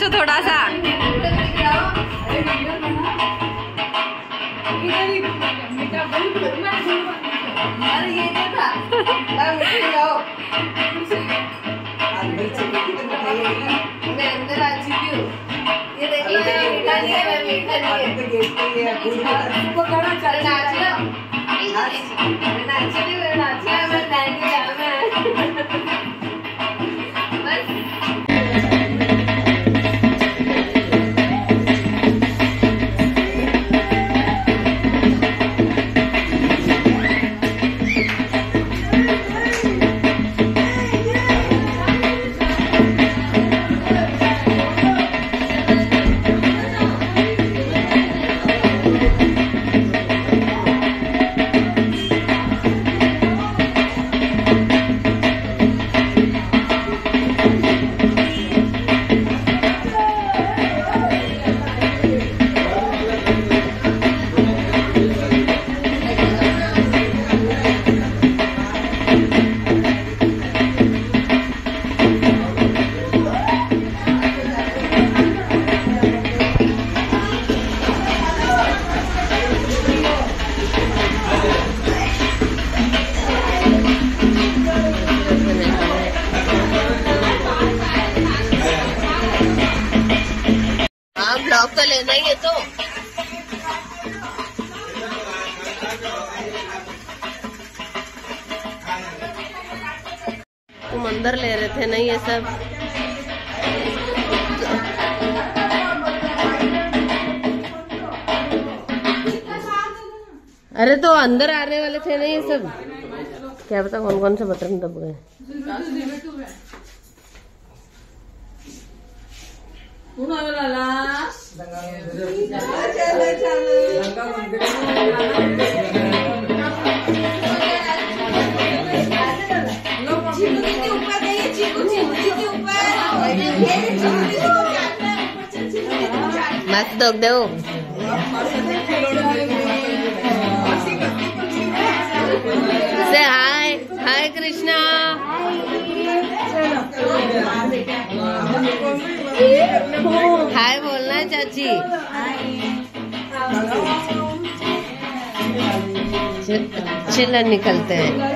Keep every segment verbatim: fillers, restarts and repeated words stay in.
इसको थोड़ा सा। अरे ये क्या था? मैं अंदर आ चुकी हूँ। ये देख लो, मीठा नहीं है, मैं मीठा नहीं है। वो कड़ा चल नाच लो, नाच ली, मैं नाच लिया, मैं नाच लिया, मैं ब्लॉग तो लेना ही है। तो तुम अंदर ले रहे थे नहीं ये सब? अरे तो अंदर आने वाले थे नहीं ये सब? क्या पता कौन कौन से बटन दब गए। मस्त दोग दो। से हाय हाय कृष्णा। हाय बोलना है चाची। चलो निकलते हैं।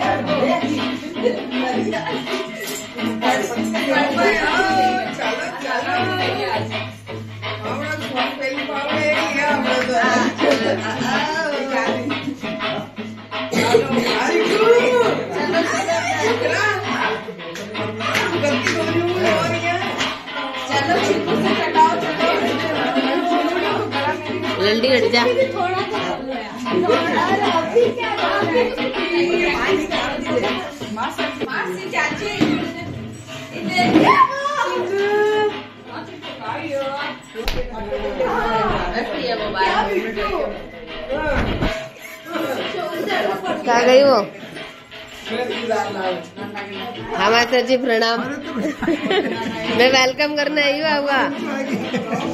जल्दी हट जा। क्या गई वो? हाँ माता जी प्रणाम। मैं वेलकम करने आई हूँ आपका।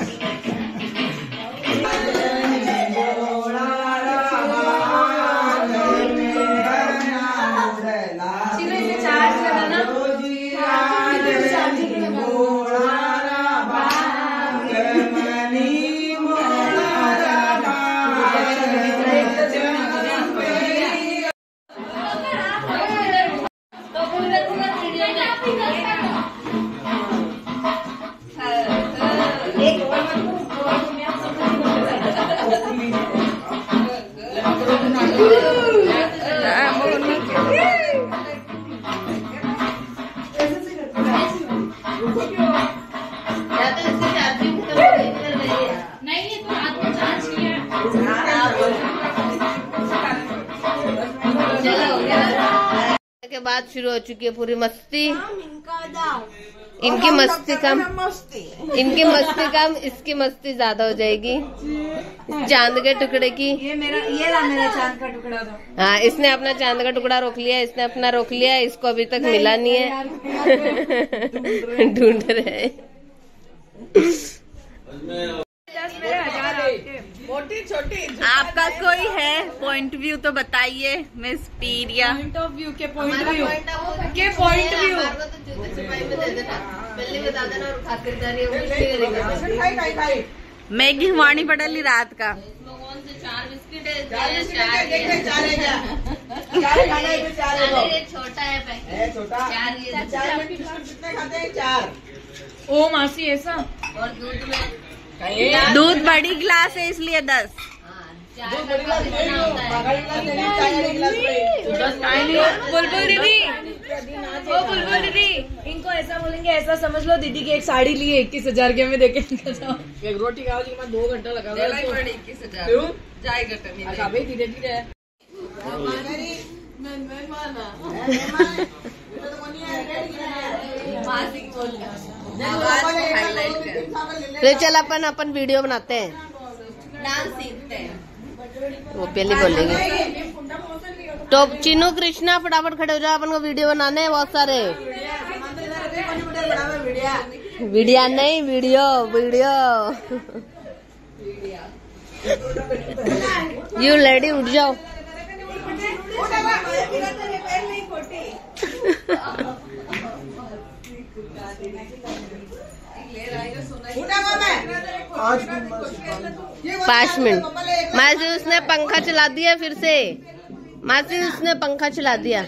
के बाद शुरू हो चुकी है पूरी मस्ती। इनकी मस्ती कम इनकी मस्ती कम इसकी मस्ती ज्यादा हो जाएगी। चांद के टुकड़े की ये मेरा ये रहा मेरा चांद का टुकड़ा था। हाँ इसने अपना चांद का टुकड़ा रोक लिया, इसने अपना रोक लिया, इसको अभी तक नहीं, मिला नहीं है। ढूंढ रहे हैं। मोटी छोटी आपका कोई है पॉइंट व्यू तो बताइए मिस पीरिया। पॉइंट ऑफ व्यू के पॉइंट व्यू के पॉइंट व्यू पहले बता देना और खातिरदारी होगी। मैगी वाणी पड़ेली रात का कौन से चार बिस्किट है? चार बिस्किट है, देख ले, चार है क्या? चार चार खाना है तो चार है वो। ये छोटा है पैकेट। है छोटा। चार ये चार में बिस्कुट कितने खाते हैं? चार। ओ मासी ऐसा और दूध में कहीं दूध बड़ी गिलास है इसलिए दस। हाँ, चार दो का बड़ी गिलास ले लो, होता है। बड़ी गिलास ले लो, चाय वाली गिलास में। बस बुलबुल दीदी, ओ बुलबुल दीदी, इनको ऐसा बोलेंगे, ऐसा समझ लो दीदी की एक साड़ी ली है इक्कीस हजार के में देखे इनका जाओ। एक रोटी खाओ जी मैं दो घंटा लगा इक्कीस हजार क्यों जाएगा टनी भाई धीरे धीरे मासिक बोल तो चल अपन अपन वीडियो बनाते हैं। डांस सीखते हैं। वो पहले बोलेंगे तो चिन्नू कृष्णा फटाफट खड़े हो जाओ, अपन को वीडियो बनाने हैं बहुत सारे। वीडियो नहीं वीडियो वीडियो यू लेडी उठ जाओ। पाँच मिनट मासी उसने पंखा चला दिया फिर से, मासी उसने पंखा चला दिया।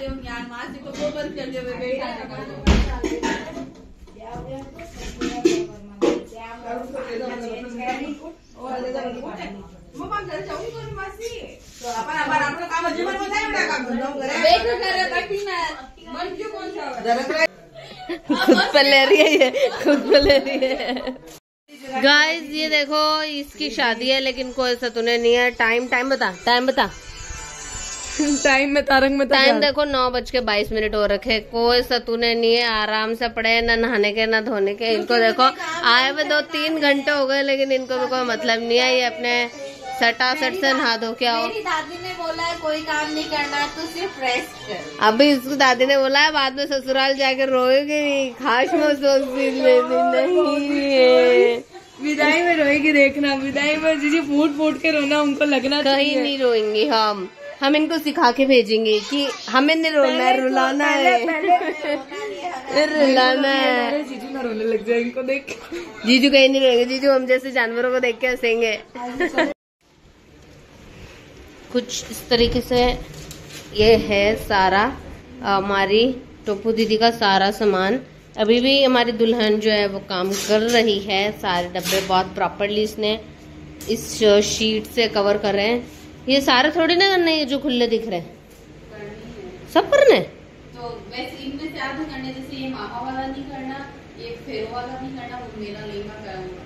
खुद पे ले रही है ये, खुद पे ले रही है। गाइस ये देखो इसकी शादी है लेकिन कोई सतुने नहीं है। टाइम टाइम बता टाइम बता टाइम में तारंग में टाइम देखो नौ बज के बाईस मिनट हो रखे, कोई सतुने नहीं है। आराम से पड़े न नहाने के न धोने के। इनको देखो आए हुए दो तीन घंटे हो गए लेकिन इनको भी कोई मतलब नहीं है। ये अपने सटा सट से नहा धो के आओ। मेरी दादी ने बोला है कोई काम नहीं करना, तू सिर्फ रेस्ट कर। अभी इसको दादी ने बोला है बाद में ससुराल जाकर रोएगी, खास महसूस नहीं है। विदाई में रोएगी देखना, विदाई में जीजी फूट फूट के रोना उनको लगना कहीं नहीं रोएंगे। हम हम इनको सिखा के भेजेंगे कि हमें नहीं रोना है, रुलाना है, रुलाना है। जीजू ना रोने लग जाए इनको देख। जीजू कहीं नहीं रोएंगे, जीजू हम जैसे जानवरों को देख के हंसेंगे। कुछ इस तरीके से ये है सारा हमारी टोपू दीदी का सारा सामान। अभी भी हमारी दुल्हन जो है वो काम कर रही है। सारे डब्बे बहुत प्रॉपरली इसने इस शीट से कवर कर रहे हैं। ये सारे थोड़ी ना करने हैं जो खुले दिख रहे हैं, सब करने तो वैसे इनमें से आधा करने, जैसे ये मामा वाला नहीं करना, ये फेरो वाला नहीं करना, वो मेरा लेगा करूंगा।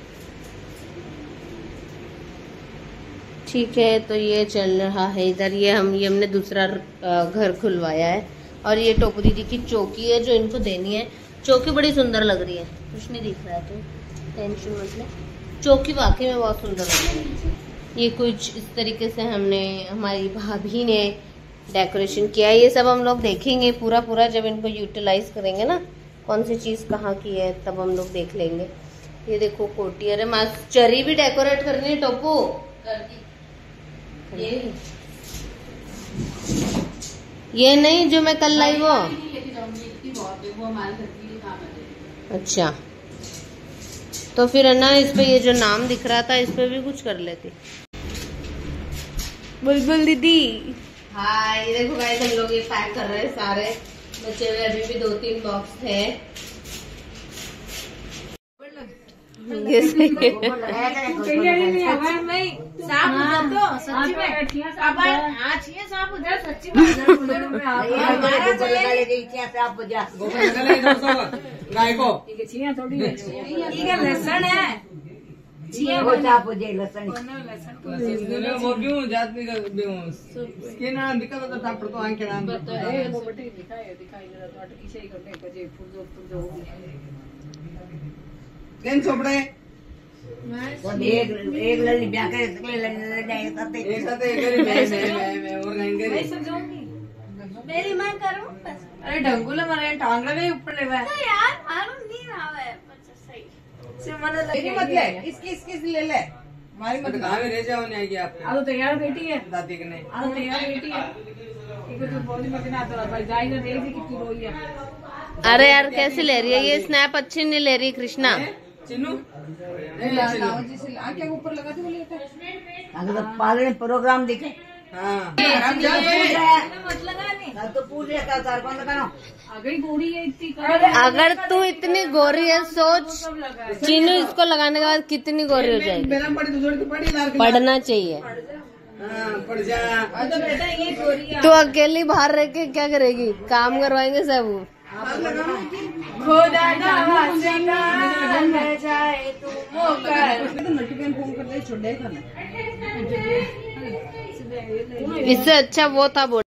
ठीक है तो ये चल रहा है इधर। ये हम ये हमने दूसरा घर खुलवाया है और ये टोपू दीदी की चौकी है जो इनको देनी है। चौकी बड़ी सुंदर लग रही है, कुछ नहीं दिख रहा है तो टेंशन मत ले। चौकी वाकई में बहुत सुंदर लग रही है। ये कुछ इस तरीके से हमने हमारी भाभी ने डेकोरेशन किया है। ये सब हम लोग देखेंगे पूरा पूरा जब इनको यूटिलाइज करेंगे ना, कौन सी चीज़ कहाँ की है तब हम लोग देख लेंगे। ये देखो कोटी, अरे मास चरी भी डेकोरेट करनी है टोपू कर दी। ये ये नहीं जो मैं कल लाई वो। लेके जाऊंगी, इतनी बहुत है, वो हमारे घर के लिए काम है। अच्छा तो फिर है ना इस पे ये जो नाम दिख रहा था इस पे भी कुछ कर लेती। बुलबुल दीदी हाँ ये देखो गाइस हम लोग ये पैक कर रहे हैं सारे बचे हुए। अभी भी दो तीन बॉक्स थे। ये सही है। लसन है लसन वो क्यों जात में इसके नाम दिखा तो डॉक्टर तो आंखें नाम केन सोपड़े एक एक लड़ी ब्याह करे सकले लड़ी जाए साथे एक साथे एक करी मैं मैं मैं और नहीं करी मैं समझाऊंगी मेरी मां करूं बस। अरे ढंगुला मारे टांगड़ा में ऊपर लेवा है यार मालूम नहीं आवे सही से मन लगे मत ले इसकी इसकी ले ले हमारी मत गांव में रह जाओ नहीं आएगी आप। अब तो तैयार बेटी है दादी के नहीं, अब तैयार बेटी है एक तो बहुत ही मत ना तो भाई जाएगा देख कितनी रोई है। अरे यार कैसे ले रही है ये स्नैप? अच्छी नहीं ले रही कृष्णा। चिन्नू आके ऊपर लगा दो बोले अगर पालन प्रोग्राम दिखे। हाँ तो पूछ लिया क्या चार पाँच लगाना। अगर तू इतनी गोरी है सोच चीनू इसको लगाने के बाद कितनी गोरी हो जाएगी। पढ़ना चाहिए। पढ़ जा तो बेटा ये गोरी तू अकेली बाहर रह के क्या करेगी? काम करवाएंगे सब। खुदा जाए तू इससे अच्छा वो था।